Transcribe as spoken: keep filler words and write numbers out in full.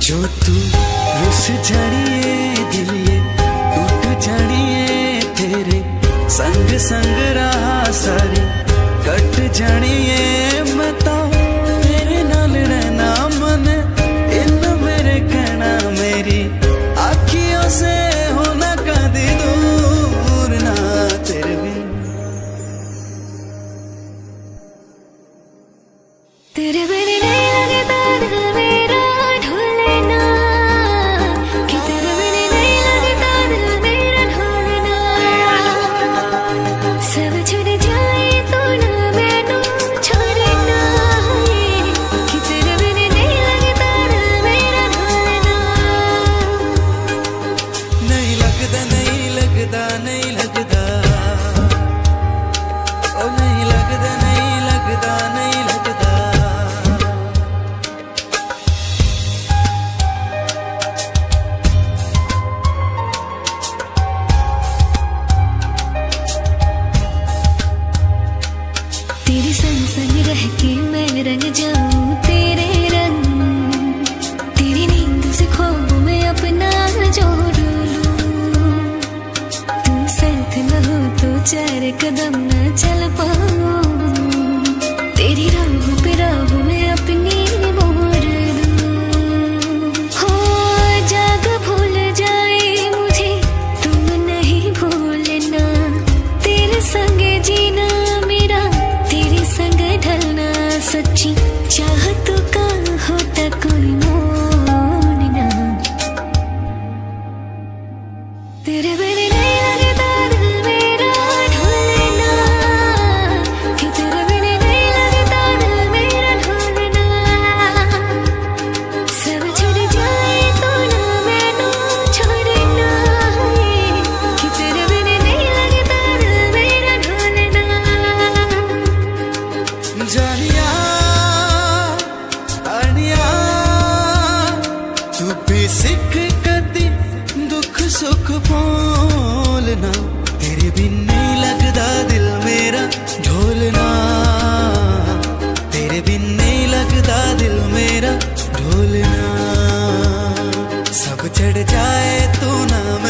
जो तू रुस जानिए दिल ये टूट जानिए तेरे संग संग रहा सारी कट जानिए मैं तो तेरे नाल रहना मन इन मेरे कहना मेरी आँखियों से होना कदी दूर ना तेरे बिन तेरे बिन नहीं लगता दिल मेरा ढोलना कि तेरे बिन नहीं लगता दिल मेरा ढोलना सब छूट जाए तो ना मैनू छोड़ना कि तेरे बिन नहीं लगता दिल मेरा ढोलना नहीं लगता नहीं लगता नहीं लगता ओ नहीं लगता नहीं लगता नहीं लगता तेरे संग संग रह के मैं रंग जाऊं तेरे रंग तेरी नींद से ख्वाब में अपना जोड़ लूं तू साथ न हो तो चार कदम न चल पाऊं तेरी राह पे राह में अपनी मोड़ लूं हो जाग भूल जाए मुझे तुम नहीं भूलना तेरे संग जीना मेरा तेरे संग ढलना सच्ची चाहत का होता कोई मोड़ ना तेरे बिन नहीं लगता दिल मेरा ढोलना कि तेरे बिन नहीं लगता दिल मेरा ढोलना सब छूट जाए तो ना मैनू छोड़ना कि तेरे बिन नहीं लगता दिल मेरा ढोलना जानिया आनिया तू भी सिख कदी दुख सुख बोलना तेरे बिन नहीं लगता दिल मेरा ढोलना तेरे बिन नहीं लगता दिल मेरा ढोलना सब चढ़ जाए तो ना